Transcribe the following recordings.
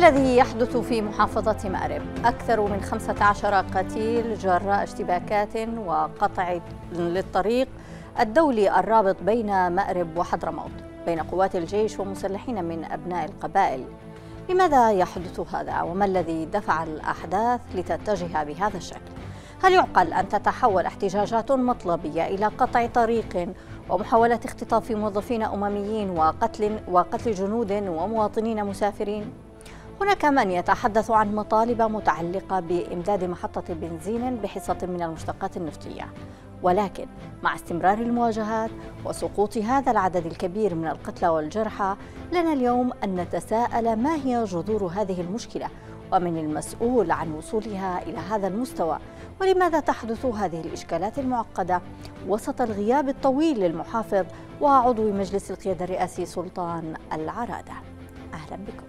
ما الذي يحدث في محافظة مأرب؟ أكثر من 15 قتيل جراء اشتباكات وقطع للطريق الدولي الرابط بين مأرب وحضرموت بين قوات الجيش ومسلحين من أبناء القبائل. لماذا يحدث هذا؟ وما الذي دفع الأحداث لتتجه بهذا الشكل؟ هل يعقل أن تتحول احتجاجات مطلبية إلى قطع طريق ومحاولة اختطاف موظفين أمميين وقتل جنود ومواطنين مسافرين؟ هناك من يتحدث عن مطالب متعلقة بإمداد محطة بنزين بحصة من المشتقات النفطية، ولكن مع استمرار المواجهات وسقوط هذا العدد الكبير من القتلى والجرحى، لنا اليوم أن نتساءل ما هي جذور هذه المشكلة، ومن المسؤول عن وصولها إلى هذا المستوى، ولماذا تحدث هذه الإشكالات المعقدة وسط الغياب الطويل للمحافظ وعضو مجلس القيادة الرئاسي سلطان العرادة. أهلا بكم.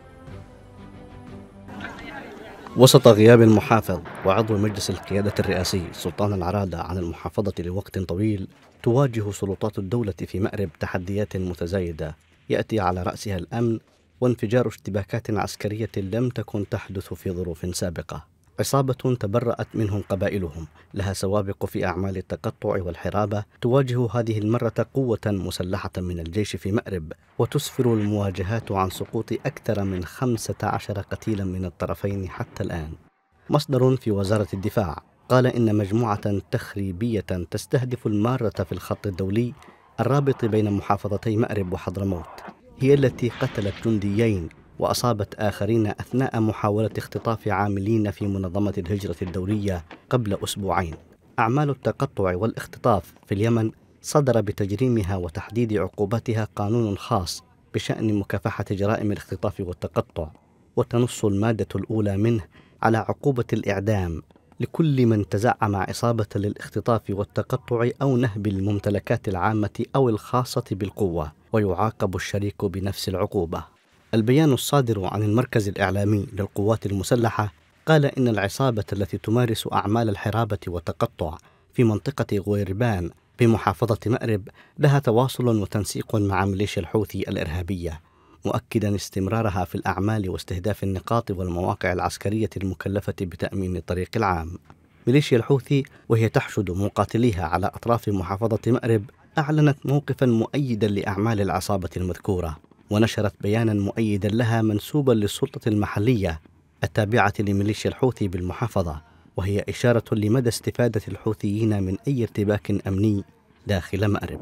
وسط غياب المحافظ وعضو مجلس القيادة الرئاسي سلطان العرادة عن المحافظة لوقت طويل، تواجه سلطات الدولة في مأرب تحديات متزايدة يأتي على رأسها الأمن وانفجار اشتباكات عسكرية لم تكن تحدث في ظروف سابقة. عصابة تبرأت منهم قبائلهم لها سوابق في أعمال التقطع والحرابة تواجه هذه المرة قوة مسلحة من الجيش في مأرب، وتسفر المواجهات عن سقوط أكثر من 15 قتيلا من الطرفين حتى الآن. مصدر في وزارة الدفاع قال إن مجموعة تخريبية تستهدف المارة في الخط الدولي الرابط بين محافظتي مأرب وحضرموت هي التي قتلت جنديين وأصابت آخرين أثناء محاولة اختطاف عاملين في منظمة الهجرة الدولية قبل أسبوعين. أعمال التقطع والاختطاف في اليمن صدر بتجريمها وتحديد عقوباتها قانون خاص بشأن مكافحة جرائم الاختطاف والتقطع، وتنص المادة الأولى منه على عقوبة الإعدام لكل من تزعم عصابة للاختطاف والتقطع أو نهب الممتلكات العامة أو الخاصة بالقوة، ويعاقب الشريك بنفس العقوبة. البيان الصادر عن المركز الإعلامي للقوات المسلحة قال إن العصابة التي تمارس أعمال الحرابة والتقطع في منطقة غويربان بمحافظة مأرب لها تواصل وتنسيق مع ميليشيا الحوثي الإرهابية، مؤكدا استمرارها في الأعمال واستهداف النقاط والمواقع العسكرية المكلفة بتأمين الطريق العام. ميليشيا الحوثي وهي تحشد مقاتليها على أطراف محافظة مأرب أعلنت موقفا مؤيدا لأعمال العصابة المذكورة، ونشرت بيانا مؤيدا لها منسوبا للسلطة المحلية التابعة لميليشيا الحوثي بالمحافظة، وهي إشارة لمدى استفادة الحوثيين من أي ارتباك أمني داخل مأرب.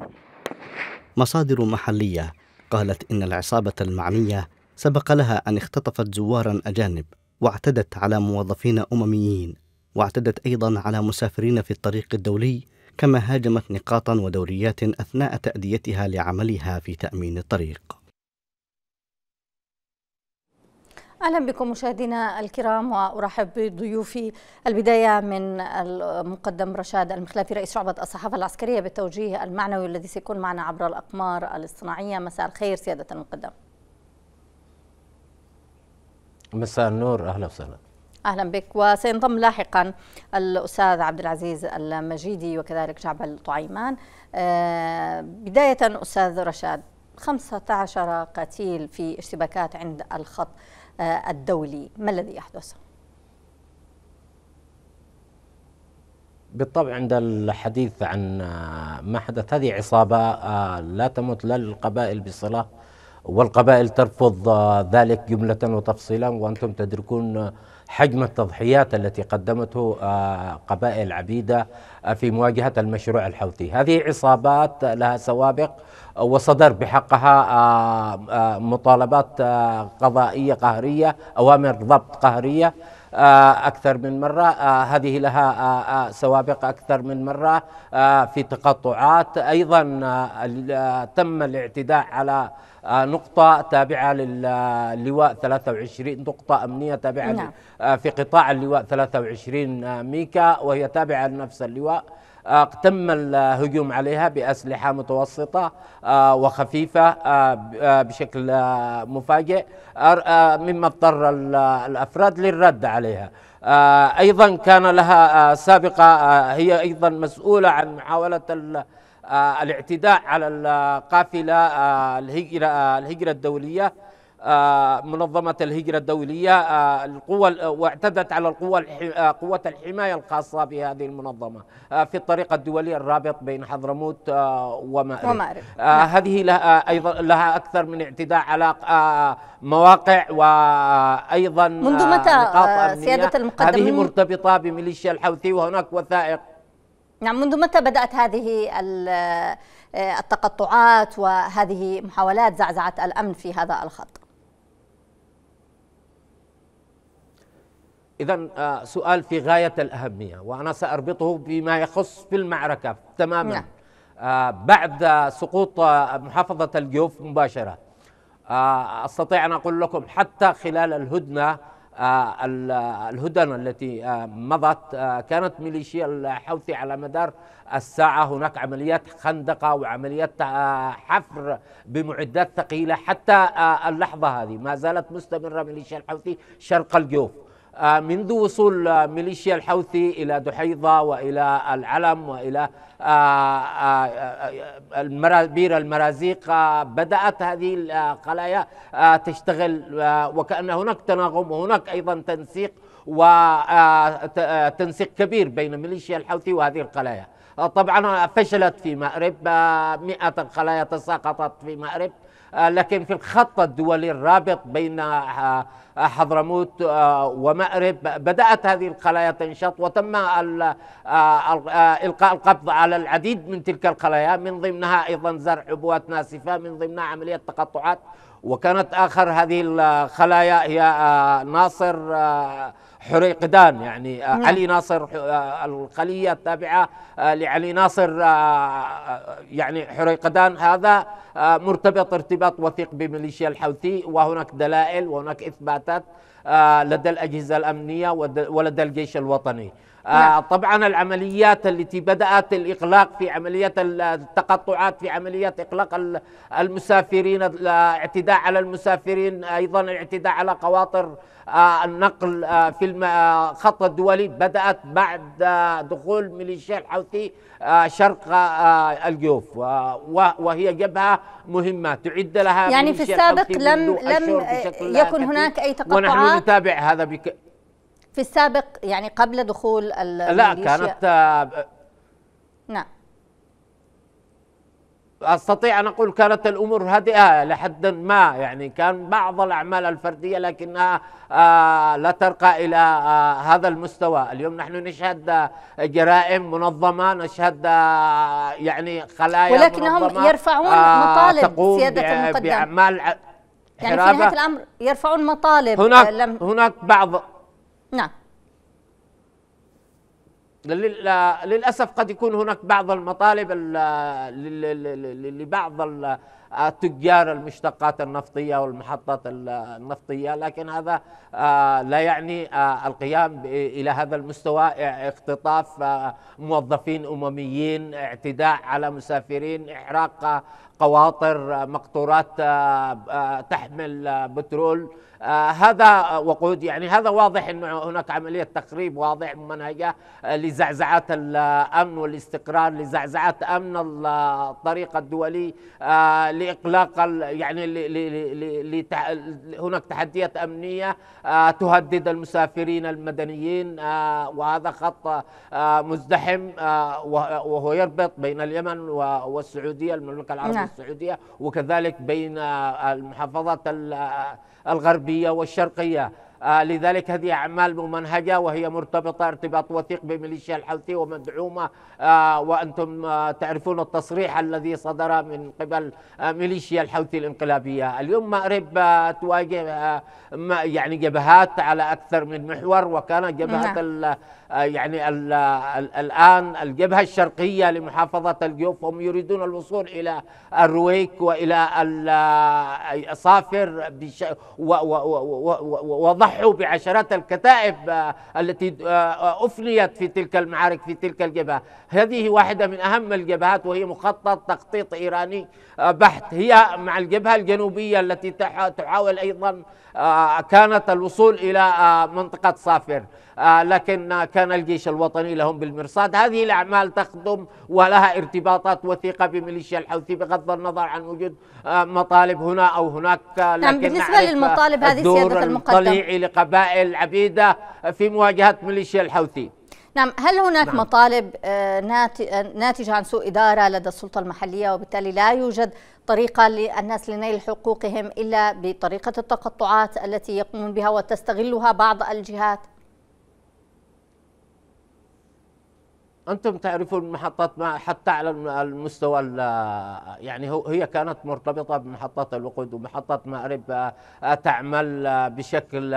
مصادر محلية قالت إن العصابة المعنية سبق لها أن اختطفت زوارا أجانب واعتدت على موظفين أمميين، واعتدت أيضا على مسافرين في الطريق الدولي، كما هاجمت نقاطا ودوريات أثناء تأديتها لعملها في تأمين الطريق. أهلا بكم مشاهدينا الكرام، وأرحب بضيوفي. البداية من المقدم رشاد المخلافي رئيس شعبة الصحافة العسكرية بالتوجيه المعنوي الذي سيكون معنا عبر الأقمار الاصطناعية. مساء الخير سيادة المقدم. مساء النور، أهلا وسهلا. أهلا بك. وسينضم لاحقا الأستاذ عبد العزيز المجيدي وكذلك جعبل طعيمان. بداية أستاذ رشاد، 15 قتيل في اشتباكات عند الخط الدولي، ما الذي يحدث؟ بالطبع عند الحديث عن ما حدث، هذه عصابة لا تمت لا للقبائل بصلة، والقبائل ترفض ذلك جملة وتفصيلا، وأنتم تدركون حجم التضحيات التي قدمته قبائل عديدة في مواجهة المشروع الحوثي. هذه عصابات لها سوابق وصدر بحقها مطالبات قضائية قهرية، أوامر ضبط قهرية أكثر من مرة. هذه لها سوابق أكثر من مرة في تقطعات. أيضا تم الاعتداء على نقطة تابعة للواء 23، نقطة أمنية تابعة في قطاع اللواء 23 ميكا، وهي تابعة لنفس اللواء. تم الهجوم عليها بأسلحة متوسطة وخفيفة بشكل مفاجئ، مما اضطر الأفراد للرد عليها. أيضا كان لها سابقة، هي أيضا مسؤولة عن محاولة الاعتداء على القافلة الهجرة الدولية منظمة الهجرة الدولية القوة، واعتدت على قوة الحماية الخاصة بهذه المنظمة في الطريق الدولي الرابط بين حضرموت ومأرب. هذه أيضا لها أكثر من اعتداء على مواقع وأيضا منذ متى سيادة المقدمين؟ هذه مرتبطة بميليشيا الحوثي وهناك وثائق. نعم، منذ متى بدأت هذه التقطعات وهذه محاولات زعزعة الأمن في هذا الخط؟ إذن سؤال في غاية الأهمية، وأنا سأربطه بما يخص في المعركة تماما. نعم. بعد سقوط محافظة الجوف مباشرة أستطيع أن أقول لكم حتى خلال الهدنة التي مضت كانت ميليشيا الحوثي على مدار الساعة هناك عمليات خندقة وعمليات حفر بمعدات ثقيلة. حتى اللحظة هذه ما زالت مستمرة ميليشيا الحوثي شرق الجوف، منذ وصول ميليشيا الحوثي إلى دحيضة وإلى العلم وإلى بير المرازيق. بدأت هذه الخلايا تشتغل، وكأن هناك تناغم وهناك أيضا تنسيق كبير بين ميليشيا الحوثي وهذه الخلايا. طبعا فشلت في مأرب، مئات الخلايا تساقطت في مأرب، لكن في الخط الدولي الرابط بين حضرموت ومأرب بدأت هذه الخلايا تنشط، وتم إلقاء القبض على العديد من تلك الخلايا، من ضمنها أيضا زرع عبوات ناسفة، من ضمنها عملية تقطعات. وكانت آخر هذه الخلايا هي ناصر حريقدان، يعني علي ناصر، الخلية التابعة لعلي ناصر يعني حريقدان، هذا مرتبط ارتباط وثيق بميليشيا الحوثي، وهناك دلائل وهناك إثباتات لدى الأجهزة الأمنية ولدى الجيش الوطني. طبعا العمليات التي بدأت الإغلاق في عملية التقطعات، في عملية إغلاق المسافرين، الاعتداء على المسافرين، أيضا الاعتداء على قواطر النقل في الخط الدولي، بدأت بعد دخول ميليشيا الحوثي شرق الجوف، وهي جبهة مهمة تعد لها يعني في السابق لم يكن هناك أي تقطعات، ونحن نتابع هذا في السابق، يعني قبل دخول لا كانت نعم، أستطيع أن أقول كانت الأمور هادئة لحد ما، يعني كان بعض الأعمال الفردية لكنها لا ترقى إلى هذا المستوى. اليوم نحن نشهد جرائم منظمة، نشهد يعني خلايا ولكنهم منظمة يرفعون مطالب تقوم سيادة المقدم، بأعمال يعني في نهاية الأمر يرفعون مطالب. هناك بعض، نعم، للأسف قد يكون هناك بعض المطالب لبعض التجار المشتقات النفطية والمحطات النفطية، لكن هذا لا يعني القيام إلى هذا المستوى، اختطاف موظفين أمميين، اعتداء على مسافرين، إحراق قواطر مقطورات تحمل بترول. هذا وقود، يعني هذا واضح أن هناك عملية تخريب واضح ممنهجة لزعزعة الأمن والاستقرار، لزعزعة أمن الطريق الدولي، لإقلاق يعني هناك تحديات أمنية تهدد المسافرين المدنيين، وهذا خط مزدحم وهو يربط بين اليمن والسعودية، المملكة العربية السعودية، وكذلك بين المحافظات الغربية والشرقية. لذلك هذه أعمال ممنهجة وهي مرتبطة ارتباط وثيق بميليشيا الحوثي ومدعومة، وأنتم تعرفون التصريح الذي صدر من قبل ميليشيا الحوثي الانقلابية. اليوم مأرب تواجه يعني جبهات على أكثر من محور، وكان جبهة يعني الآن الجبهة الشرقية لمحافظة الجوف هم يريدون الوصول إلى الرويك وإلى صافر وضحوا ضحوا بعشرات الكتائب التي أفنيت في تلك المعارك في تلك الجبهة. هذه واحدة من أهم الجبهات، وهي مخطط تخطيط إيراني بحت. هي مع الجبهة الجنوبية التي تحاول أيضا كانت الوصول إلى منطقة صافر، لكن كان الجيش الوطني لهم بالمرصاد. هذه الأعمال تخدم ولها ارتباطات وثيقة بميليشيا الحوثي بغض النظر عن وجود مطالب هنا أو هناك، لكن بالنسبة للمطالب هذه سيادة المقدم الطليعي لقبائل عبيدة في مواجهة ميليشيا الحوثي. نعم، هل هناك مطالب ناتجة عن سوء إدارة لدى السلطة المحلية، وبالتالي لا يوجد طريقة للناس لنيل حقوقهم إلا بطريقة التقطعات التي يقومون بها وتستغلها بعض الجهات؟ أنتم تعرفون محطات ما حتى على المستوى يعني هي كانت مرتبطة بمحطات الوقود، ومحطة مأرب تعمل بشكل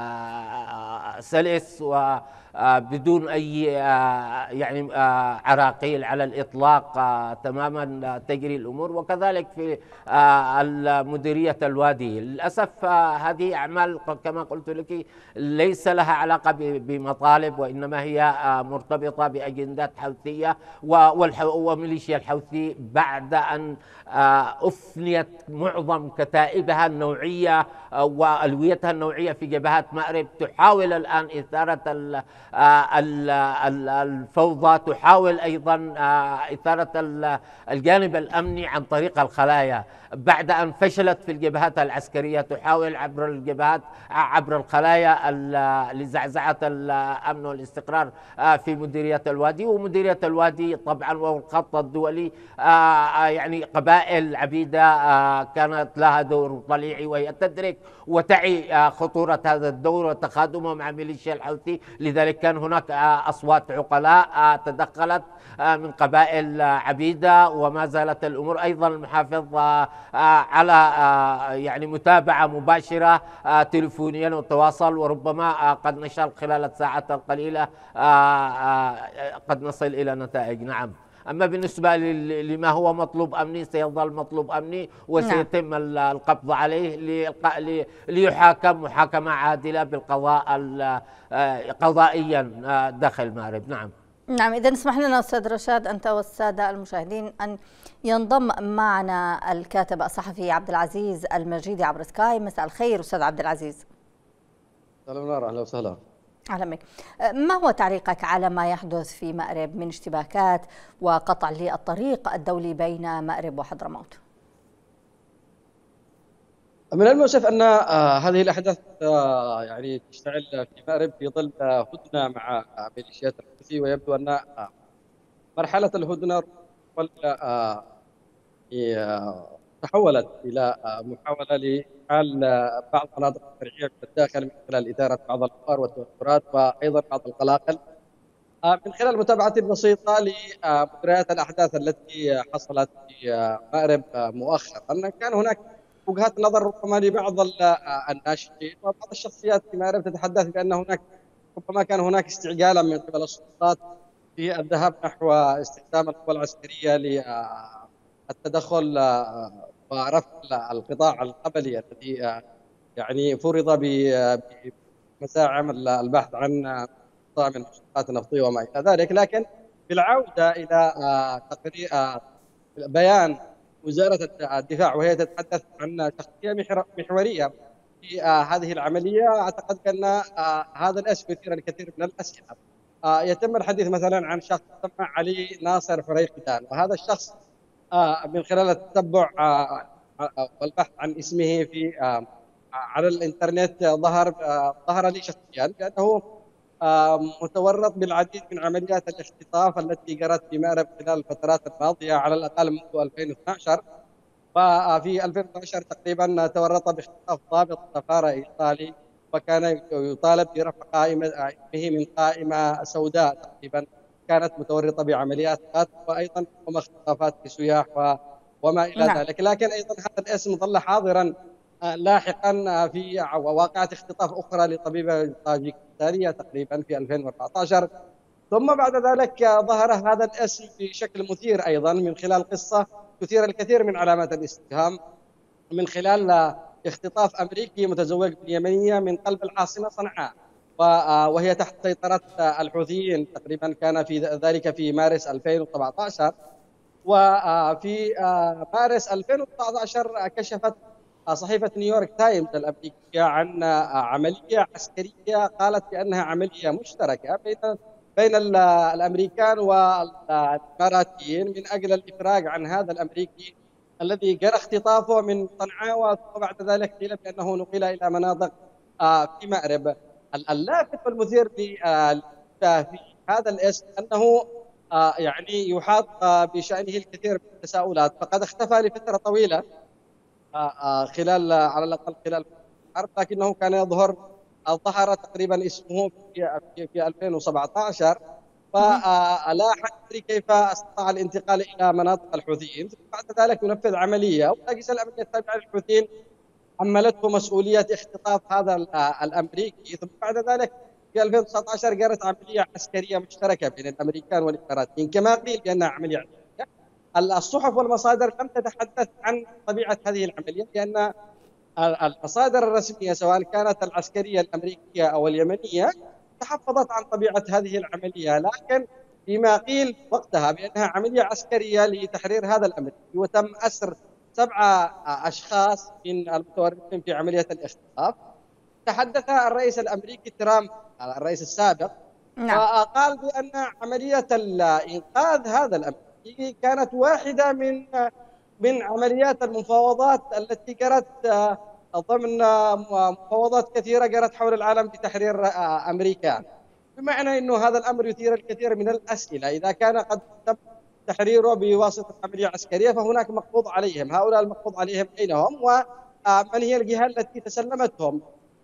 سلس وبدون أي يعني عراقيل على الإطلاق، تماما تجري الأمور. وكذلك في المديرية الوادي للأسف هذه أعمال كما قلت لك ليس لها علاقة بمطالب، وإنما هي مرتبطة بأجندات حوثية وميليشيا الحوثي بعد أن أفنيت معظم كتائبها النوعية وألويتها النوعية في جبهات مأرب، تحاول الآن إثارة الفوضى، تحاول أيضا إثارة الجانب الأمني عن طريق الخلايا، بعد أن فشلت في الجبهات العسكرية تحاول عبر الخلايا لزعزعة الأمن والاستقرار في مديرية الوادي. ومديرية الوادي طبعا والخط الدولي يعني قبائل عبيدة كانت لها دور طليعي، وهي تدرك وتعي خطورة هذا الدور وتخادمه مع ميليشيا الحوثي. لذلك كان هناك أصوات عقلاء تدخلت من قبائل عبيدة، وما زالت الأمور. أيضا المحافظ على يعني متابعة مباشرة تليفونيا وتواصل، وربما قد نشر خلال الساعات القليلة قد نصل إلى نتائج. نعم. أما بالنسبة لما هو مطلوب أمني سيظل مطلوب أمني، وسيتم القبض عليه ليحاكم محاكمة عادلة بالقضاء قضائيا داخل مأرب. نعم. نعم، إذا اسمح لنا أستاذ رشاد أنت والسادة المشاهدين أن ينضم معنا الكاتب الصحفي عبد العزيز المجيدي عبر سكاي. مساء الخير أستاذ عبد العزيز. سلام نار، أهلا وسهلا. أهلا بك. ما هو تعليقك على ما يحدث في مأرب من اشتباكات وقطع للطريق الدولي بين مأرب وحضرموت؟ من المؤسف أن هذه الأحداث يعني تشتعل في مأرب في ظل هدنة مع ميليشيات الحوثي، ويبدو أن مرحلة الهدنة تحولت إلى محاولة لإفعال بعض مناطق الترعية في الداخل من خلال إدارة بعض الأخبار والتوترات، وأيضا بعض القلاقل من خلال متابعة بسيطة لمجريات الأحداث التي حصلت في مأرب مؤخرا. كان هناك وجهات نظر ربما لبعض الناشطين وبعض الشخصيات في مأرب تتحدث بأن هناك ربما كان هناك استعجالا من قبل السلطات في الذهاب نحو استخدام القوى العسكرية للتدخل ورفع القطاع القبلي الذي يعني فرض بمساعم البحث عن من المشتقات النفطية وما إلى ذلك. لكن بالعودة إلى تقرير بيان وزارة الدفاع وهي تتحدث عن شخصية محورية في هذه العملية، أعتقد أن هذا الاسم يثير الكثير من الأسئلة. يتم الحديث مثلا عن شخص يسمى علي ناصر فريقتان، وهذا الشخص من خلال التتبع والبحث عن اسمه في على الإنترنت ظهر لي شخصيا بأنه متورط بالعديد من عمليات الاختطاف التي جرت في مأرب خلال الفترات الماضية على الأقل منذ 2012. وفي 2012 تقريبا تورط باختطاف ضابط سفارة إيطالي، وكان يطالب برفع اسمه من قائمة سوداء تقريبا كانت متورطة بعمليات قتل، وأيضا اختطافات في سياح وما إلى ذلك. لكن أيضا هذا الاسم ظل حاضرا لاحقا في واقعة اختطاف أخرى لطبيبة طاجيكستانية تقريبا في 2014. ثم بعد ذلك ظهر هذا الاسم بشكل مثير أيضا من خلال قصة تثير الكثير من علامات الاستفهام، من خلال اختطاف أمريكي متزوج باليمنية من قلب العاصمة صنعاء، وهي تحت سيطرة الحوثيين. تقريبا كان في ذلك في مارس 2017. وفي مارس 2019 كشفت صحيفة نيويورك تايمز الأمريكية عن عملية عسكرية قالت بأنها عملية مشتركة بين الأمريكان والإماراتيين من أجل الإفراج عن هذا الأمريكي الذي جرى اختطافه من صنعاء، وبعد ذلك قيل بأنه نقل إلى مناطق في مأرب. اللافت والمثير في هذا الاسم أنه يعني يحاط بشأنه الكثير من التساؤلات، فقد اختفى لفترة طويلة خلال على الأقل خلال الحرب، لكنه كان ظهر تقريبا اسمه في 2017، فلا أدري كيف استطاع الانتقال إلى مناطق الحوثيين. بعد ذلك ينفذ عملية، والأجهزة الأمنية التابعة للحوثيين حملته مسؤولية اختطاف هذا الأمريكي. ثم بعد ذلك في 2019 جرت عملية عسكرية مشتركة بين الأمريكان والإماراتيين، كما قيل بأنها عملية عسكرية. الصحف والمصادر لم تتحدث عن طبيعة هذه العملية، لأن المصادر الرسمية سواء كانت العسكرية الأمريكية أو اليمنية تحفظت عن طبيعة هذه العملية، لكن فيما قيل وقتها بأنها عملية عسكرية لتحرير هذا الأمريكي، وتم أسر 7 أشخاص من المتورطين في عملية الاختطاف. تحدث الرئيس الأمريكي ترامب الرئيس السابق، نعم. وقال بأن عملية إنقاذ هذا الأمريكي كانت واحدة من عمليات المفاوضات التي جرت ضمن مفاوضات كثيرة جرت حول العالم بتحرير أمريكا. بمعنى أنه هذا الأمر يثير الكثير من الأسئلة، إذا كان قد تم تحريره بواسطة عملية عسكرية فهناك مقبوض عليهم، هؤلاء المقبوض عليهم أين هم، ومن هي الجهة التي تسلمتهم؟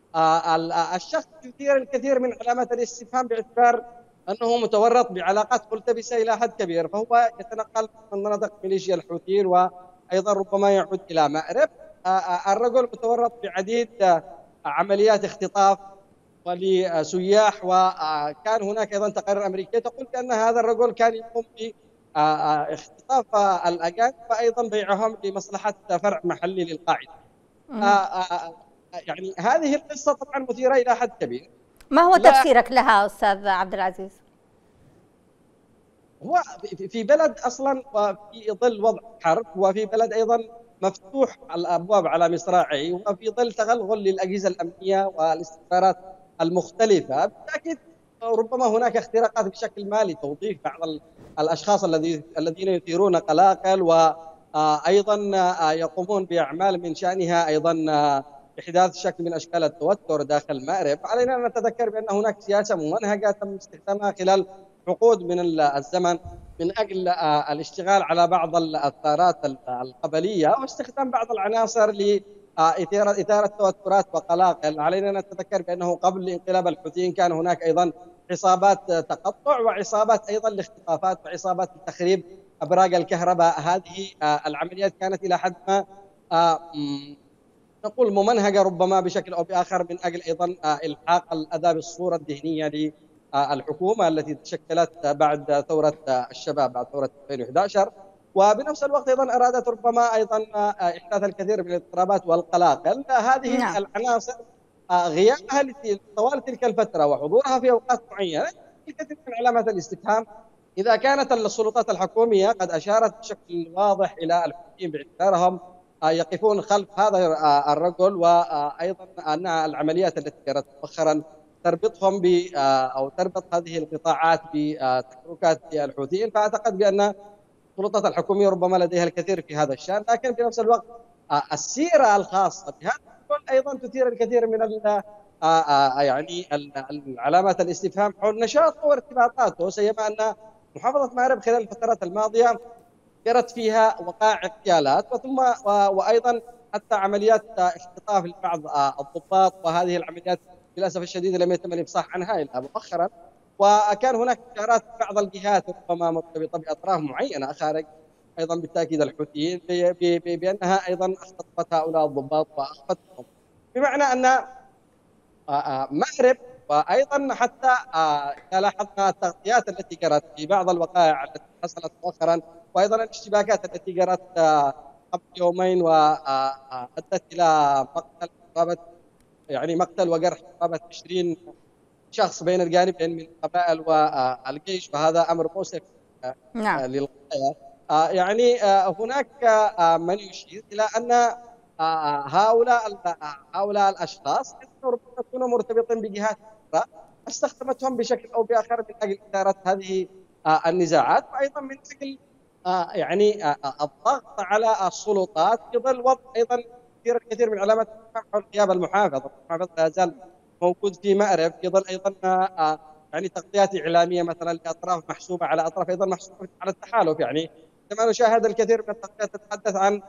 الشخص يثير الكثير من علامات الاستفهام باعتبار أنه متورط بعلاقات ملتبسة إلى حد كبير، فهو يتنقل من مناطق ميليشيا الحوثيين وأيضا ربما يعود إلى مأرب. الرجل متورط بعديد عمليات اختطاف ولسياح، وكان هناك أيضا تقارير أمريكية تقول بأن هذا الرجل كان يقوم باختطاف الأجانب وأيضا بيعهم لمصلحة فرع محلي للقاعدة. يعني هذه القصة طبعا مثيرة إلى حد كبير. ما هو تفسيرك لها أستاذ عبد العزيز؟ هو في بلد أصلا وفي ظل وضع حرب، وفي بلد أيضا مفتوح الأبواب على مصراعيه، وفي ظل تغلغل للأجهزة الأمنية والاستخبارات المختلفة، بالتأكيد ربما هناك اختراقات بشكل ما لتوظيف بعض الأشخاص الذين يثيرون قلاقل، وأيضا يقومون بأعمال من شأنها أيضا إحداث شكل من أشكال التوتر داخل مأرب. علينا أن نتذكر بأن هناك سياسة ممنهجة تم استخدامها خلال عقود من الزمن من أجل الاشتغال على بعض الثارات القبلية واستخدام بعض العناصر لإثارة توترات وقلاقل. علينا أن نتذكر بأنه قبل انقلاب الحوثيين كان هناك أيضا عصابات تقطع وعصابات أيضا لاختطافات وعصابات لتخريب أبراج الكهرباء. هذه العمليات كانت إلى حد ما نقول ممنهجة ربما بشكل أو بآخر من أجل أيضا إلحاق الأذى بالصورة الذهنية للحكومة التي تشكلت بعد ثورة الشباب، بعد ثورة 2011. وبنفس الوقت أيضا أرادت ربما أيضا إحداث الكثير من الاضطرابات والقلاقل. هذه العناصر غيابها طوال تلك الفترة وحضورها في أوقات معينة الكثير من علامات الاستفهام. إذا كانت السلطات الحكومية قد أشارت بشكل واضح إلى الحوثيين باعتبارهم يقفون خلف هذا الرجل، وأيضا أن العمليات التي جرت مؤخرا تربطهم أو تربط هذه القطاعات بتحركات الحوثيين، فأعتقد بأن السلطات الحكومية ربما لديها الكثير في هذا الشأن. لكن في نفس الوقت السيرة الخاصة بهذا الرجل أيضا تثير الكثير من يعني العلامات الاستفهام حول نشاطه وارتباطاته، سيما أن محافظة مأرب خلال الفترات الماضية جرت فيها وقائع اغتيالات وأيضا حتى عمليات اختطاف لبعض الضباط، وهذه العمليات للأسف الشديد لم يتم الإفصاح عنها إلا مؤخرا. وكان هناك إشارات بعض الجهات ربما مرتبطة بأطراف معينة خارج أيضا بالتأكيد الحوثيين بأنها أيضا اختطفت هؤلاء الضباط وأخفتهم، بمعنى أن مأرب وأيضا حتى إذا لاحظنا التغطيات التي جرت في بعض الوقائع التي حصلت مؤخرا، وأيضا الاشتباكات التي جرت قبل يومين وأدت إلى مقتل وجرح قرابة 20 شخص بين الجانبين من القبائل والجيش، وهذا أمر مؤسف نعم. للغاية. هناك من يشير إلى أن هؤلاء الأشخاص ربما يكونوا مرتبطين بجهات أخرى استخدمتهم بشكل أو بآخر من أجل إثارة هذه النزاعات، وأيضا من أجل الضغط على السلطات في ظل وضع أيضا الكثير من علامات حول غياب المحافظ لا يزال موجود في مأرب، في ظل أيضا تغطيات إعلامية مثلا لأطراف محسوبة على أطراف أيضا محسوبة على التحالف. كما نشاهد الكثير من التغطيات تتحدث عن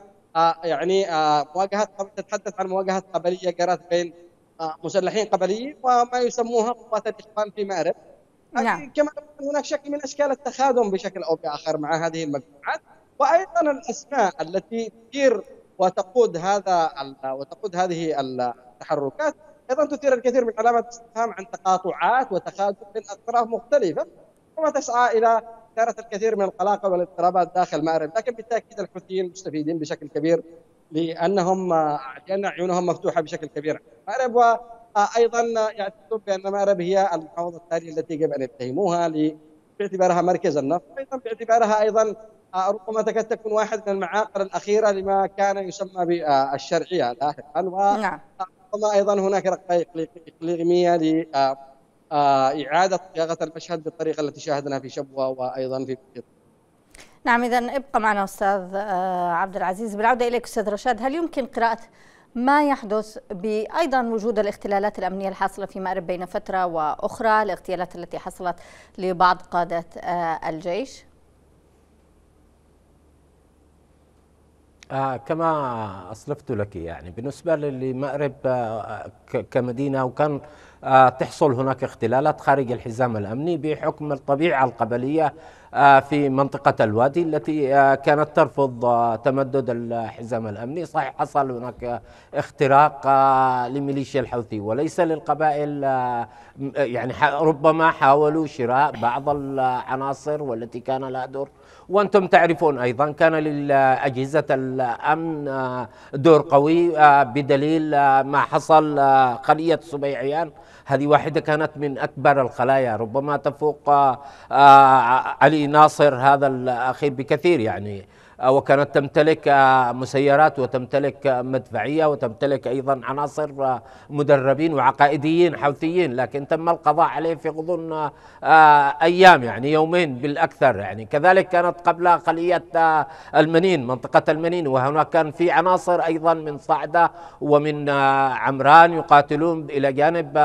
تتحدث عن مواجهة قبلية جرت بين مسلحين قبليين وما يسموها قوات الإخوان في مأرب. نعم. كما هناك شكل من أشكال التخاذل بشكل أو بآخر مع هذه المجموعات، وأيضا الأسماء التي تثير وتقود هذه التحركات أيضا تثير الكثير من علامات الاستفهام عن تقاطعات وتخاذل من أطراف مختلفة، وتسعى إلى إثارة الكثير من القلاقل والاضطرابات داخل مأرب. لكن بالتأكيد الحوثيين مستفيدين بشكل كبير لأن عيونهم مفتوحة بشكل كبير مأرب، وأيضا يعتقدون بأن مأرب هي المحافظة الثانية التي يجب أن يتهموها باعتبارها مركز النفط، أيضا باعتبارها أيضا ربما تكاد تكون واحد من المعاقل الأخيرة لما كان يسمى بالشرعية لاحقا، وربما أيضا هناك رغبة إقليمية لإعادة صياغة المشهد بالطريقة التي شاهدنا في شبوة وأيضا في بقية. نعم، إذن ابقى معنا أستاذ عبد العزيز. بالعودة إليك أستاذ رشاد، هل يمكن قراءة ما يحدث بأيضا وجود الاختلالات الأمنية الحاصلة في مأرب بين فترة وأخرى، الاغتيالات التي حصلت لبعض قادة الجيش؟ كما أسلفت لك بالنسبة لمأرب كمدينة، وكان تحصل هناك اختلالات خارج الحزام الأمني بحكم الطبيعة القبلية في منطقة الوادي التي كانت ترفض تمدد الحزام الأمني. صحيح حصل هناك اختراق لميليشيا الحوثي وليس للقبائل، ربما حاولوا شراء بعض العناصر والتي كان لها دور، وأنتم تعرفون أيضا كان لأجهزة الأمن دور قوي بدليل ما حصل خلية سبيعيان. هذه واحدة كانت من أكبر الخلايا، ربما تفوق علي ناصر هذا الأخير بكثير وكانت تمتلك مسيرات وتمتلك مدفعية وتمتلك أيضا عناصر مدربين وعقائديين حوثيين، لكن تم القضاء عليه في غضون أيام، يومين بالأكثر. كذلك كانت قبل خلية المنين، منطقة المنين، وهناك كان في عناصر أيضا من صعدة ومن عمران يقاتلون إلى جانب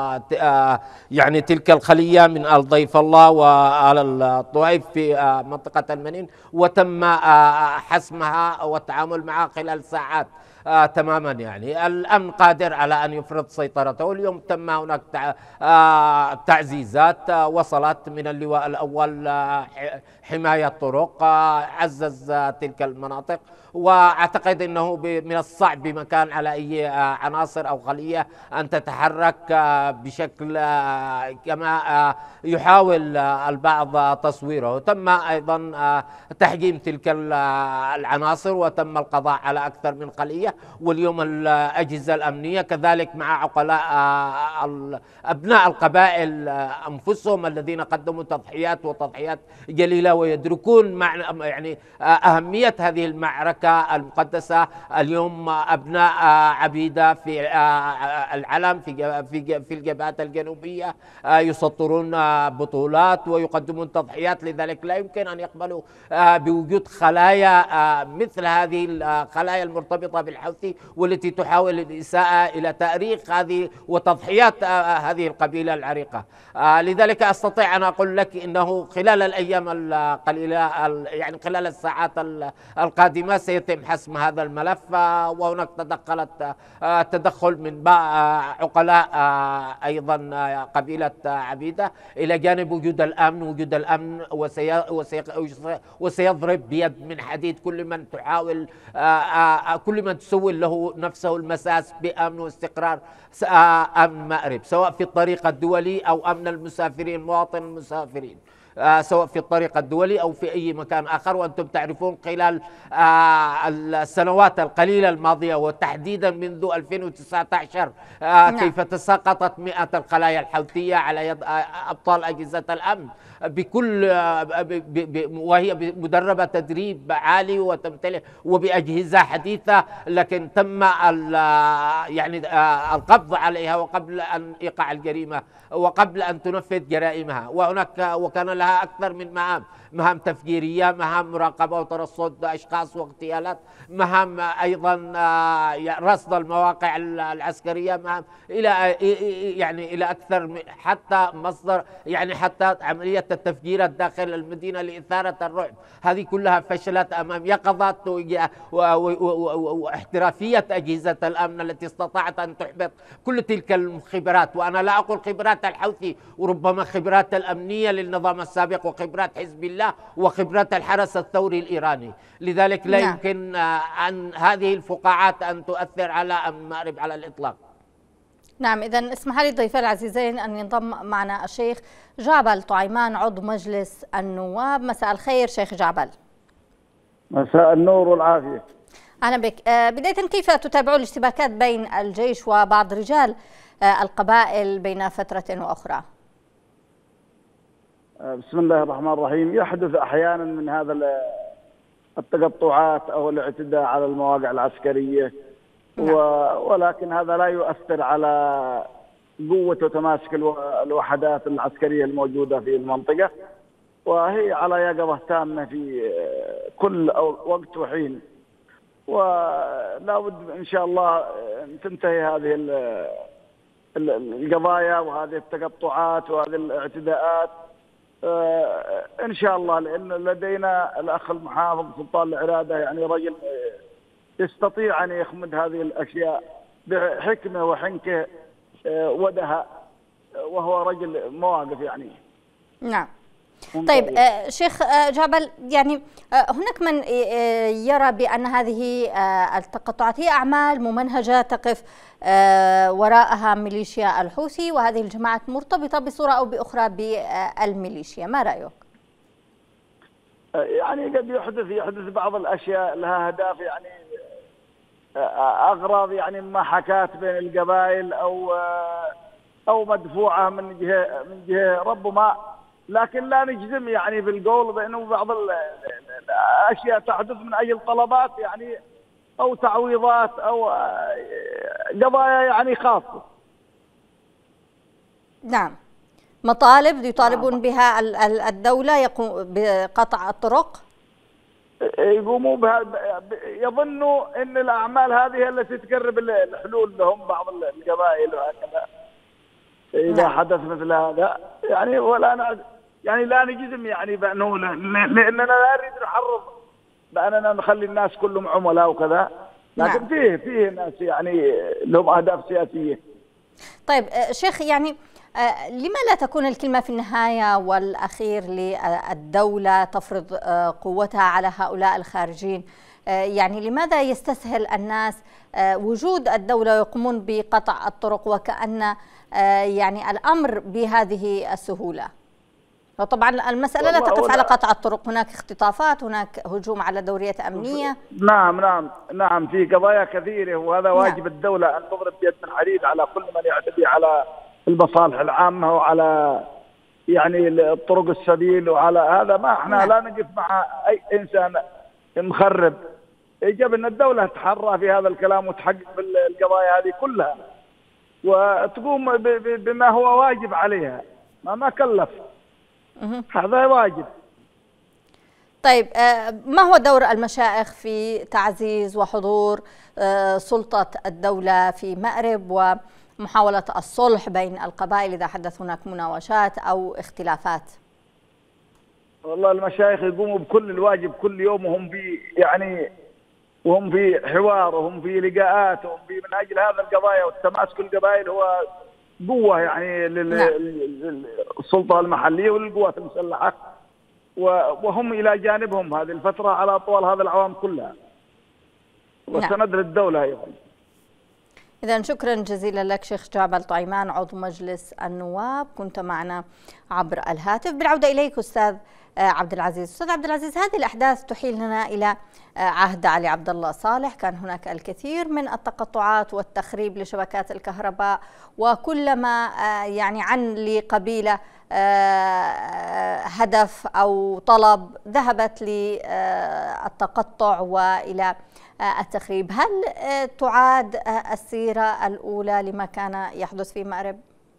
تلك الخلية من الضيف الله وعلى الطويف في منطقة المنين، وتم حسمها والتعامل معها خلال ساعات تماما. الأمن قادر على أن يفرض سيطرته. اليوم تم هناك تعزيزات وصلت من اللواء الأول حماية طرق، عزز تلك المناطق، وأعتقد أنه من الصعب بمكان على أي عناصر أو خلية أن تتحرك بشكل كما يحاول البعض تصويره. تم أيضا تحجيم تلك العناصر وتم القضاء على أكثر من خلية، واليوم الأجهزة الأمنية كذلك مع عقلاء أبناء القبائل أنفسهم الذين قدموا تضحيات جليلة ويدركون معنى أهمية هذه المعركة المقدسة. اليوم أبناء عبيدة في العلم في الجبهات الجنوبية يسطرون بطولات ويقدمون تضحيات، لذلك لا يمكن أن يقبلوا بوجود خلايا مثل هذه الخلايا المرتبطة بالحوثي والتي تحاول الإساءة إلى تأريخ هذه وتضحيات هذه القبيلة العريقة. لذلك أستطيع أن أقول لك إنه خلال الأيام القليلة خلال الساعات القادمة سيتم حسم هذا الملف، وهناك تدخل من عقلاء أيضا قبيلة عبيدة إلى جانب وجود الأمن وسيضرب بيد من حديد كل من تحاول كل من تسول له نفسه المساس بأمن واستقرار أمن مأرب، سواء في الطريق الدولي أو أمن المسافرين مواطن المسافرين. سواء في الطريق الدولي أو في أي مكان آخر. وأنتم تعرفون خلال السنوات القليلة الماضية وتحديدا منذ 2019 كيف تساقطت مئات الخلايا الحوثية على يد أبطال أجهزة الأمن وهي مدربة تدريب عالي وتمتلك وبأجهزة حديثة، لكن تم يعني القبض عليها وقبل أن يقع الجريمة وقبل أن تنفذ جرائمها. وكان لها أكثر من مهام تفجيرية، مهام مراقبة وترصد أشخاص واغتيالات، مهام أيضا رصد المواقع العسكرية، مهام إلى أكثر، حتى مصدر حتى عملية التفجير داخل المدينة لإثارة الرعب. هذه كلها فشلت أمام يقظة واحترافية أجهزة الأمن التي استطاعت أن تحبط كل تلك الخبرات. وأنا لا أقول خبرات الحوثي، وربما خبرات الأمنية للنظام السابق وخبرات حزب الله وخبرات الحرس الثوري الإيراني. لذلك لا يمكن أن هذه الفقاعات أن تؤثر على أمن مأرب على الإطلاق. نعم، إذن اسمح لي ضيفي العزيزين أن ينضم معنا الشيخ جعبل طعيمان عضو مجلس النواب. مساء الخير شيخ جعبل. مساء النور والعافية. أهلا بك. بداية، كيف تتابعون الاشتباكات بين الجيش وبعض رجال القبائل بين فترة وأخرى؟ بسم الله الرحمن الرحيم. يحدث أحيانا من هذا التقطعات أو الاعتداء على المواقع العسكرية، ولكن هذا لا يؤثر على قوة وتماسك الوحدات العسكرية الموجودة في المنطقة، وهي على يقظة تامة في كل وقت وحين. ولا بد إن شاء الله أن تنتهي هذه القضايا وهذه التقطعات وهذه الاعتداءات إن شاء الله، لأن لدينا الأخ المحافظ سلطان العرادة رجل يستطيع أن يخمد هذه الأشياء بحكمة وحنكة ودهاء، وهو رجل مواقف نعم. طيب شيخ جعبل، هناك من يرى بأن هذه التقطعات هي أعمال ممنهجة تقف وراءها ميليشيا الحوثي، وهذه الجماعات مرتبطة بصورة أو بأخرى بالميليشيا، ما رأيك؟ قد يحدث بعض الأشياء لها أهداف أغراض محاكاة بين القبائل أو مدفوعة من جهة ربما، لكن لا نجزم بالقول بأنه بعض الأشياء تحدث من أجل طلبات أو تعويضات أو قضايا خاصة. نعم، مطالب يطالبون بها الدولة يقوم بقطع الطرق، يقوموا بها، يظنوا أن الأعمال هذه التي تقرب الحلول لهم بعض القبائل وهكذا. إذا حدث مثل هذا ولا لا نجزم بأنه لأننا لا نريد نحرض بأننا نخلي الناس كلهم عملاء وكذا، لكن فيه ناس لهم أهداف سياسية. طيب شيخ، لما لا تكون الكلمة في النهاية والأخير للدولة تفرض قوتها على هؤلاء الخارجين؟ لماذا يستسهل الناس وجود الدولة ويقومون بقطع الطرق وكأن الأمر بهذه السهولة؟ وطبعا المسألة لا تقف على قطع الطرق، هناك اختطافات، هناك هجوم على دوريات أمنية. نعم في قضايا كثيرة، وهذا واجب الدولة أن تضرب بيد من حديد على كل من يعتدي على المصالح العامة وعلى الطرق السبيل، وعلى هذا ما احنا لا نقف مع أي إنسان مخرب. يجب أن الدولة تحرى في هذا الكلام وتحقق بالقضايا هذه كلها وتقوم بما هو واجب عليها، ما كلف، هذا واجب. طيب ما هو دور المشائخ في تعزيز وحضور سلطة الدولة في مأرب ومحاولة الصلح بين القبائل إذا حدث هناك مناوشات أو اختلافات؟ والله المشايخ يقوموا بكل الواجب كل يوم، وهم في حوار وهم في لقاءات وهم في من أجل هذا القضايا والتماسك. القبائل هو قوة للسلطة المحلية وللقوات المسلحة، وهم إلى جانبهم هذه الفترة على طول هذا العوام كلها، وسند للدولة أيضا. إذا شكرا جزيلا لك شيخ جابل طعيمان عضو مجلس النواب، كنت معنا عبر الهاتف. بالعودة إليك أستاذ عبد العزيز. أستاذ عبد العزيز، هذه الأحداث تحيلنا إلى عهد علي عبد الله صالح، كان هناك الكثير من التقطعات والتخريب لشبكات الكهرباء، وكلما يعني عن لقبيلة هدف أو طلب ذهبت للتقطع وإلى التخريب. هل تعاد السيرة الأولى لما كان يحدث في مأرب؟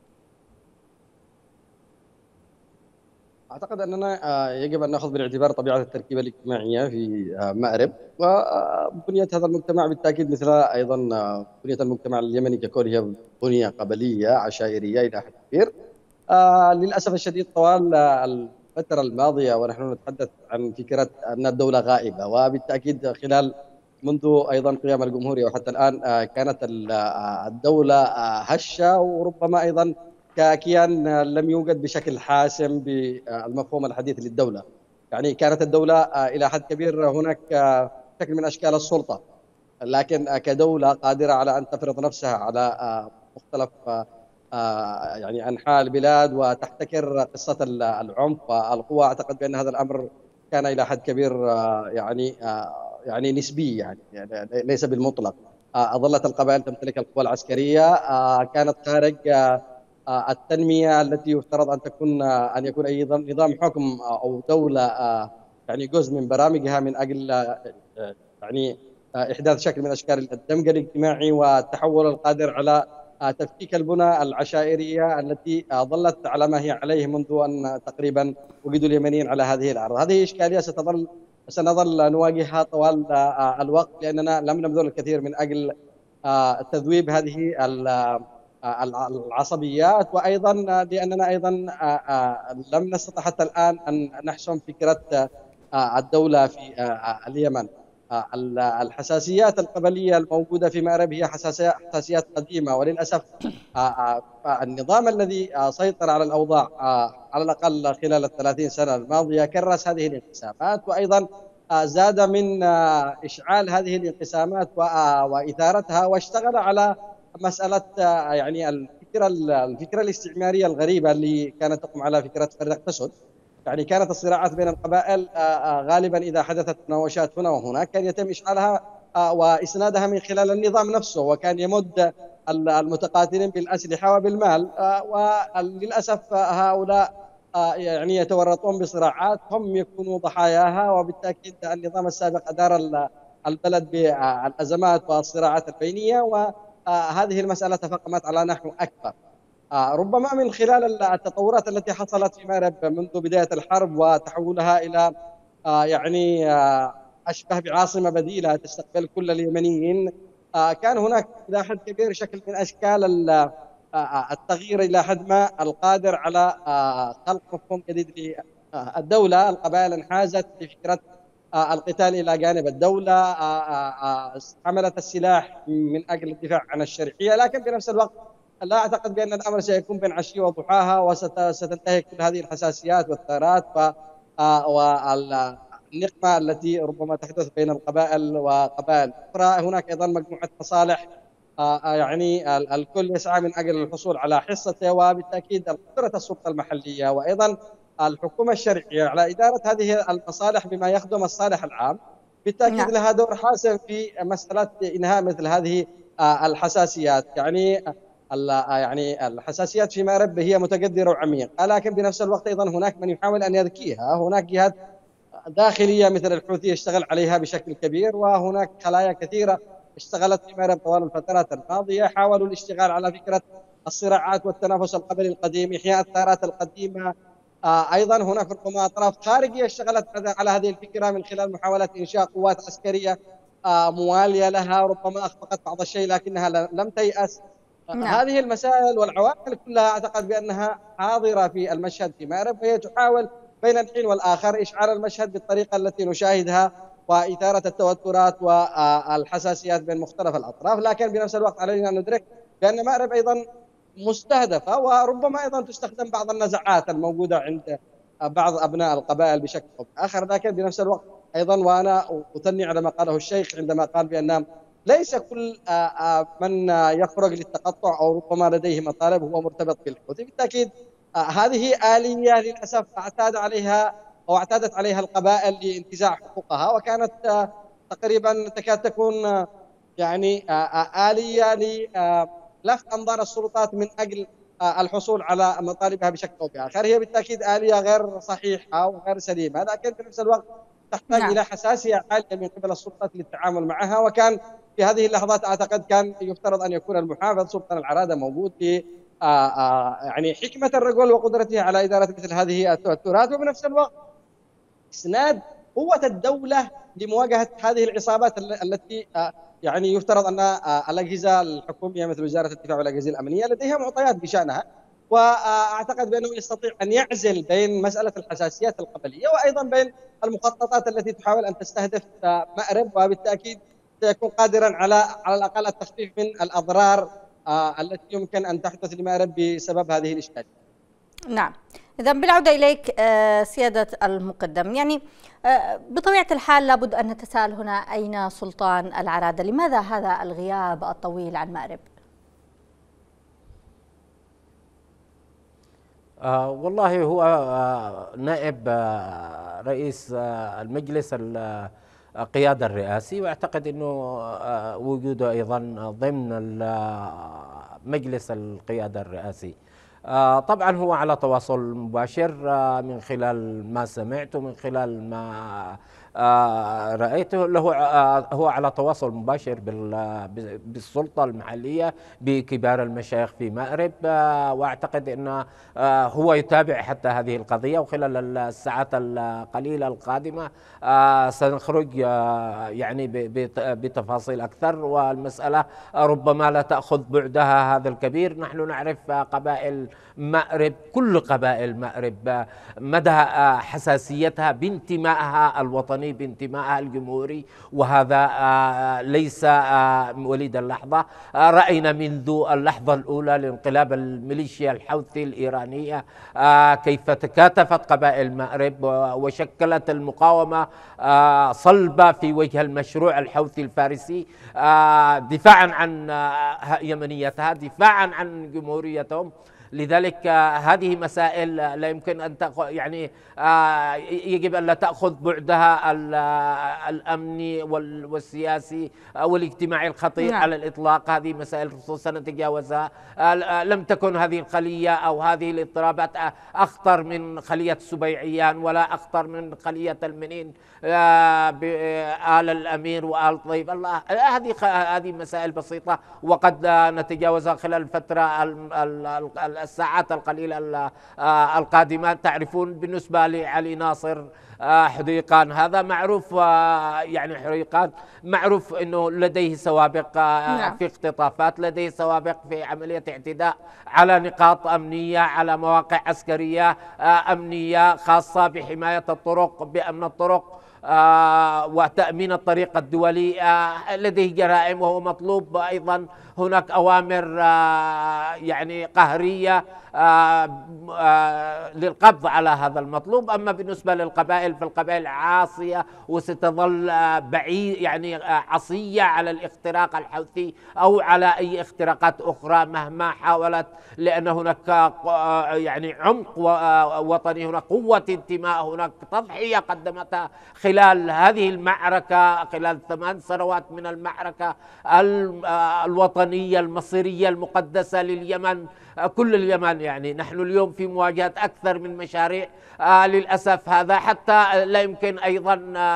أعتقد أننا يجب أن نأخذ بالاعتبار طبيعة التركيبة الاجتماعية في مأرب وبنية هذا المجتمع. بالتأكيد مثل أيضا بنية المجتمع اليمني ككل هي بنية قبلية عشائرية إلى حد كبير. للأسف الشديد طوال الفترة الماضية ونحن نتحدث عن فكرة أن الدولة غائبة، وبالتأكيد خلال منذ أيضا قيام الجمهورية وحتى الآن كانت الدولة هشة، وربما أيضا ككيان لم يوجد بشكل حاسم بالمفهوم الحديث للدولة. يعني كانت الدولة إلى حد كبير هناك شكل من أشكال السلطة، لكن كدولة قادرة على أن تفرض نفسها على مختلف يعني أنحاء البلاد وتحتكر قصة العنف والقوة. أعتقد بأن هذا الأمر كان إلى حد كبير يعني نسبي، يعني ليس بالمطلق. أظلت القبائل تمتلك القوى العسكرية، كانت خارج التنمية التي يفترض أن يكون أي نظام حكم أو دولة يعني جزء من برامجها من أجل يعني إحداث شكل من أشكال الدمج الاجتماعي والتحول القادر على تفكيك البنى العشائرية التي ظلت على ما هي عليه منذ أن تقريبا وجدوا اليمنيين على هذه الأرض. هذه إشكالية سنظل نواجهها طوال الوقت، لأننا لم نبذل الكثير من أجل تذويب هذه العصبيات، وأيضا لأننا أيضا لم نستطع حتى الآن أن نحسم فكرة الدولة في اليمن. الحساسيات القبلية الموجودة في مأرب هي حساسيات قديمة، وللأسف النظام الذي سيطر على الأوضاع على الأقل خلال 30 سنة الماضية كرس هذه الانقسامات، وأيضا زاد من إشعال هذه الانقسامات وإثارتها، واشتغل على مسألة يعني الفكرة الاستعمارية الغريبة اللي كانت تقوم على فكرة فرق تسد. يعني كانت الصراعات بين القبائل غالبا إذا حدثت مناوشات هنا وهناك كان يتم إشعالها وإسنادها من خلال النظام نفسه، وكان يمد المتقاتلين بالأسلحة وبالمال، وللأسف هؤلاء يعني يتورطون بصراعات هم يكونوا ضحاياها، وبالتأكيد النظام السابق أدار البلد بالأزمات والصراعات البينية، وهذه المسألة تفاقمت على نحو أكبر. ربما من خلال التطورات التي حصلت في مأرب منذ بداية الحرب وتحولها إلى يعني أشبه بعاصمة بديلة تستقبل كل اليمنيين، كان هناك إلى حد كبير شكل من أشكال التغيير إلى حد ما القادر على خلق مفهوم جديد للدولة. القبائل انحازت لفكرة القتال إلى جانب الدولة، حملت السلاح من أجل الدفاع عن الشرعية، لكن بنفس الوقت لا أعتقد بأن الأمر سيكون بين عشية وضحاها، وستنتهي كل هذه الحساسيات والثارات والنقمة التي ربما تحدث بين القبائل وقبائل أخرى. هناك أيضا مجموعة مصالح يعني الكل يسعى من أجل الحصول على حصته، وبالتأكيد قدرة السلطة المحلية وأيضا الحكومة الشرعية على إدارة هذه المصالح بما يخدم الصالح العام بالتأكيد لها دور حاسم في مسألة إنهاء مثل هذه الحساسيات. يعني الحساسيات في مأرب هي متجذرة وعميقة، لكن بنفس الوقت أيضا هناك من يحاول أن يذكيها. هناك جهات داخلية مثل الحوثي يشتغل عليها بشكل كبير، وهناك خلايا كثيرة اشتغلت في مأرب طوال الفترات الماضية، حاولوا الاشتغال على فكرة الصراعات والتنافس القبلي القديم، إحياء الثارات القديمة. أيضا هناك ربما أطراف خارجية اشتغلت على هذه الفكرة من خلال محاولة إنشاء قوات عسكرية موالية لها، ربما أخفقت بعض الشيء لكنها لم تيأس. هذه المسائل والعوامل كلها أعتقد بأنها حاضرة في المشهد في مأرب، وهي تحاول بين الحين والآخر إشعال المشهد بالطريقة التي نشاهدها وإثارة التوترات والحساسيات بين مختلف الأطراف. لكن بنفس الوقت علينا أن ندرك بأن مأرب أيضا مستهدفة، وربما أيضا تستخدم بعض النزعات الموجودة عند بعض أبناء القبائل بشكل آخر. لكن بنفس الوقت أيضا وأنا أثني على ما قاله الشيخ عندما قال بأن ليس كل من يخرج للتقطع أو ربما لديه مطالب هو مرتبط بالحوثي. بالتأكيد هذه آلية للأسف اعتادت عليها القبائل لانتزاع حقوقها، وكانت تقريبا تكاد تكون يعني آلية للفت أنظار السلطات من أجل الحصول على مطالبها بشكل أو بآخر. هي بالتأكيد آلية غير صحيحة وغير سليمة، لكن في نفس الوقت تحتاج إلى حساسية عالية من قبل السلطات للتعامل معها. وكان في هذه اللحظات أعتقد كان يفترض أن يكون المحافظ سلطان العرادة موجود في يعني حكمة الرجل وقدرته على إدارة مثل هذه التراث، وبنفس الوقت إسناد قوة الدولة لمواجهة هذه العصابات التي يعني يفترض أن الأجهزة الحكومية مثل وزارة الدفاع والأجهزة الأمنية لديها معطيات بشأنها. وأعتقد بأنه يستطيع أن يعزل بين مسألة الحساسيات القبلية وأيضا بين المخططات التي تحاول أن تستهدف مأرب، وبالتأكيد سيكون قادرا على الأقل التخفيف من الأضرار التي يمكن أن تحدث لمأرب بسبب هذه الإشكالية. نعم، إذا بالعودة إليك سيادة المقدم، يعني بطبيعة الحال لابد أن نتساءل هنا أين سلطان العرادة؟ لماذا هذا الغياب الطويل عن مأرب؟ والله هو نائب رئيس المجلس القيادة الرئاسي، واعتقد انه وجوده ايضا ضمن مجلس القيادة الرئاسي. طبعا هو على تواصل مباشر من خلال ما سمعت ومن خلال ما رأيته له. هو على تواصل مباشر بالسلطة المحلية بكبار المشايخ في مأرب، وأعتقد أنه هو يتابع حتى هذه القضية، وخلال الساعات القليلة القادمة سنخرج يعني بتفاصيل أكثر. والمسألة ربما لا تأخذ بعدها هذا الكبير. نحن نعرف قبائل مأرب، كل قبائل مأرب مدى حساسيتها بانتمائها الوطني، بانتمائها الجمهوري، وهذا ليس وليد اللحظة. رأينا منذ اللحظة الأولى لانقلاب الميليشيا الحوثي الإيرانية كيف تكاتفت قبائل مأرب وشكلت المقاومة صلبة في وجه المشروع الحوثي الفارسي، دفاعا عن يمنيتها، دفاعا عن جمهوريتهم. لذلك هذه مسائل لا يمكن أن يعني يجب أن لا تأخذ بعدها الأمني والسياسي والاجتماعي الخطير على الإطلاق. هذه مسائل سنتجاوزها. لم تكن هذه الخلية أو هذه الاضطرابات أخطر من خلية سبيعيان ولا أخطر من خلية المنين بآل الأمير وآل طيب. الله، هذه مسائل بسيطة وقد نتجاوزها خلال الفترة الساعات القليلة القادمة. تعرفون بالنسبة لعلي ناصر حديقان، هذا معروف، يعني حديقان معروف أنه لديه سوابق في اختطافات، لديه سوابق في عملية اعتداء على نقاط أمنية، على مواقع عسكرية أمنية خاصة بحماية الطرق، بأمن الطرق وتأمين الطريق الدولي. لديه جرائم وهو مطلوب أيضا. هناك أوامر يعني قهرية للقبض على هذا المطلوب. أما بالنسبة للقبائل فالقبائل عاصية وستظل بعيد، يعني عصية على الاختراق الحوثي أو على أي اختراقات أخرى مهما حاولت، لأن هناك يعني عمق وطني، هناك قوة انتماء، هناك تضحية قدمتها خلال هذه المعركة، خلال 8 سنوات من المعركة الوطنية المصيرية المقدسة لليمن، كل اليمن. يعني نحن اليوم في مواجهة أكثر من مشاريع للأسف. هذا حتى لا يمكن أيضا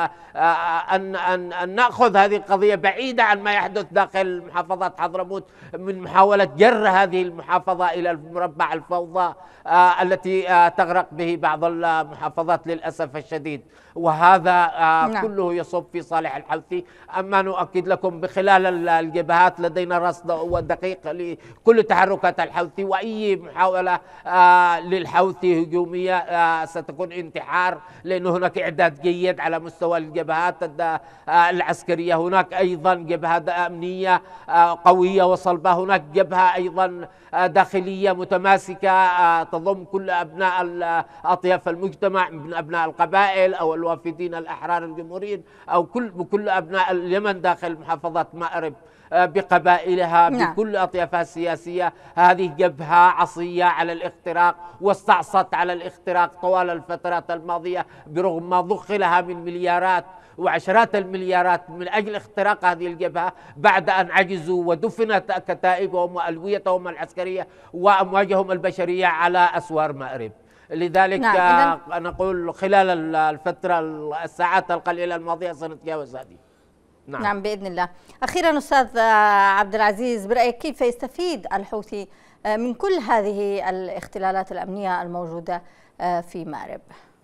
أن نأخذ هذه القضية بعيدة عن ما يحدث داخل محافظة حضرموت من محاولة جر هذه المحافظة إلى مربع الفوضى التي تغرق به بعض المحافظات للأسف الشديد، وهذا كله يصب في صالح الحوثي. أما نؤكد لكم بخلال الجبهات لدينا رصد ودقيق لكل تحركات الحوثي، وأي محاولة للحوثي هجومية ستكون انتحار، لأن هناك إعداد جيد على مستوى الجبهات العسكرية، هناك أيضا جبهة أمنية قوية وصلبة، هناك جبهة أيضا داخلية متماسكة تضم كل أبناء أطياف المجتمع من أبناء القبائل أو الوافدين الأحرار الجمهوريين أو كل أبناء اليمن داخل محافظة مأرب بقبائلها بكل أطيافها السياسية. هذه جبهة عصية على الاختراق واستعصت على الاختراق طوال الفترات الماضية برغم ما ضخ لها من مليارات وعشرات المليارات من أجل اختراق هذه الجبهة، بعد أن عجزوا ودفنت كتائبهم وألويتهم العسكرية وأمواجهم البشرية على أسوار مأرب. لذلك نقول خلال الفترة الساعات القليلة الماضية سنتجاوز هذه. نعم بإذن الله. أخيرا أستاذ عبد العزيز، برأيك كيف يستفيد الحوثي من كل هذه الاختلالات الأمنية الموجودة في مأرب؟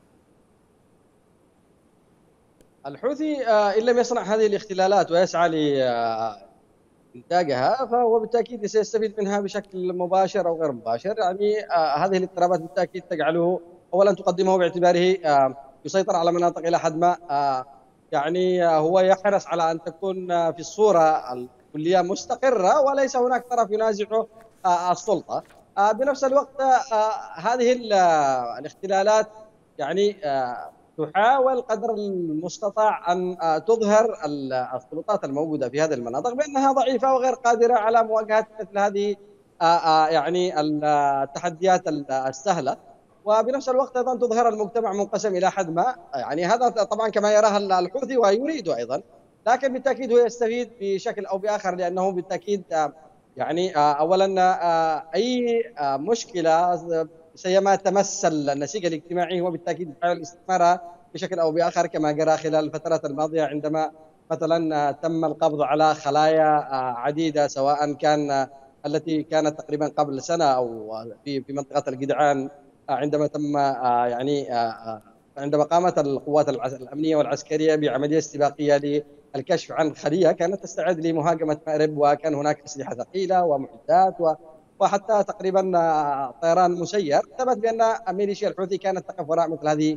الحوثي إن لم يصنع هذه الاختلالات ويسعى لإنتاجها فهو بالتأكيد سيستفيد منها بشكل مباشر أو غير مباشر. يعني هذه الاضطرابات بالتأكيد تجعله أولا تقدمه باعتباره يسيطر على مناطق إلى حد ما، يعني هو يحرص على أن تكون في الصورة الكلية مستقرة وليس هناك طرف ينازعه السلطة. بنفس الوقت هذه الاختلالات يعني تحاول قدر المستطاع أن تظهر السلطات الموجودة في هذه المناطق بأنها ضعيفة وغير قادرة على مواجهة مثل هذه يعني التحديات السهلة، وبنفس الوقت أيضا تظهر المجتمع منقسم إلى حد ما. يعني هذا طبعا كما يراه الحوثي ويريده أيضا، لكن بالتأكيد هو يستفيد بشكل أو بآخر، لأنه بالتأكيد يعني أولا أي مشكلة سيما تمس النسيج الاجتماعي هو بالتأكيد يحاول استثمارها بشكل أو بآخر، كما جرى خلال الفترات الماضية عندما مثلا تم القبض على خلايا عديدة، سواء كان التي كانت تقريبا قبل سنة أو في منطقة الجدعان عندما تم يعني عندما قامت القوات الأمنية والعسكرية بعملية استباقية للكشف عن خلية كانت تستعد لمهاجمة مأرب، وكان هناك أسلحة ثقيلة ومعدات وحتى تقريبا طيران مسير. ثبت بأن ميليشيا الحوثي كانت تقف وراء مثل هذه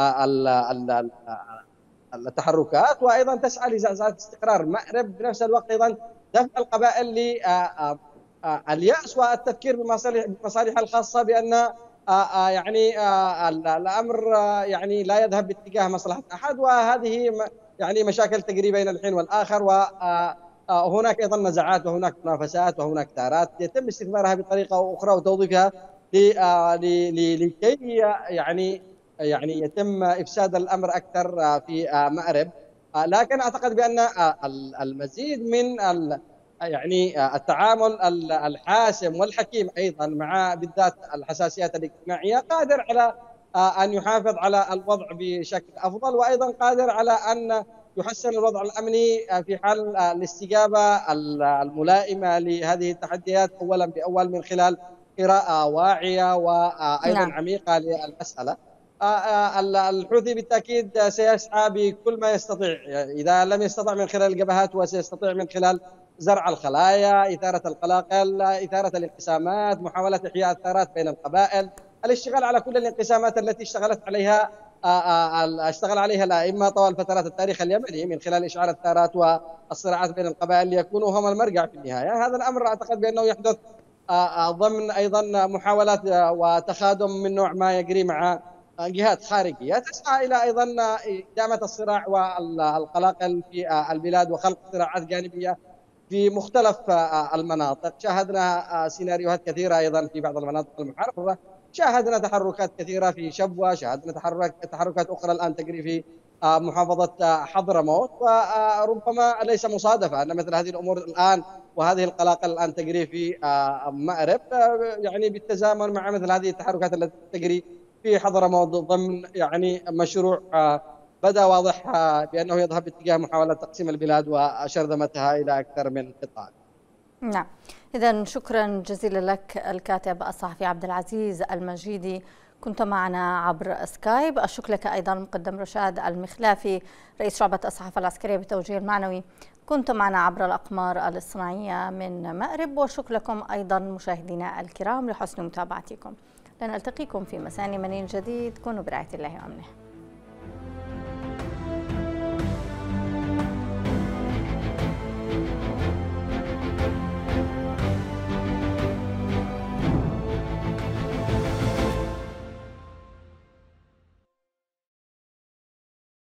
التحركات، وأيضا تسعى لزعزعة استقرار مأرب، بنفس الوقت أيضا دفع القبائل لليأس والتفكير بمصالحها الخاصة، بأن يعني الأمر يعني لا يذهب باتجاه مصلحة أحد، وهذه يعني مشاكل تجري بين الحين والآخر، وهناك أيضا نزاعات وهناك منافسات وهناك ثارات يتم استثمارها بطريقة أخرى وتوظيفها لكي يعني يتم إفساد الأمر أكثر في مأرب. لكن أعتقد بأن المزيد من يعني التعامل الحاسم والحكيم أيضا مع بالذات الحساسيات الاجتماعية قادر على أن يحافظ على الوضع بشكل أفضل، وأيضا قادر على أن يحسن الوضع الأمني في حال الاستجابة الملائمة لهذه التحديات أولا بأول من خلال قراءة واعية وأيضا عميقة للمسألة. الحوثي بالتأكيد سيسعى بكل ما يستطيع، إذا لم يستطع من خلال الجبهات وسيستطيع من خلال زرع الخلايا، إثارة القلاقل، إثارة الانقسامات، محاولة إحياء الثارات بين القبائل، الاشتغال على كل الانقسامات التي اشتغل عليها الأئمة طوال فترات التاريخ اليمني من خلال إشعال الثارات والصراعات بين القبائل ليكونوا هم المرجع في النهاية. هذا الأمر أعتقد بأنه يحدث ضمن أيضا محاولات وتخادم من نوع ما يجري مع جهات خارجية تسعى إلى أيضا إدامة الصراع والقلاقل في البلاد وخلق صراعات جانبية في مختلف المناطق. شاهدنا سيناريوهات كثيرة أيضا في بعض المناطق المحررة، شاهدنا تحركات كثيرة في شبوة، شاهدنا تحركات أخرى الآن تجري في محافظة حضرموت، وربما ليس مصادفة أن مثل هذه الأمور الآن وهذه القلاقل الآن تجري في مأرب، يعني بالتزامن مع مثل هذه التحركات التي تجري في حضرموت ضمن يعني مشروع بدأ واضح بأنه يذهب باتجاه محاولة تقسيم البلاد وشرذمتها إلى أكثر من قطاع. نعم، إذن شكرا جزيلا لك الكاتب الصحفي عبد العزيز المجيدي، كنت معنا عبر سكايب. الشكر لك أيضا مقدم رشاد المخلافي رئيس شعبة الصحافة العسكرية بالتوجيه المعنوي، كنت معنا عبر الأقمار الاصطناعية من مأرب. والشكر لكم أيضا مشاهدينا الكرام لحسن متابعتكم. لنلتقيكم في مساء من جديد، كونوا برعاية الله وأمنه.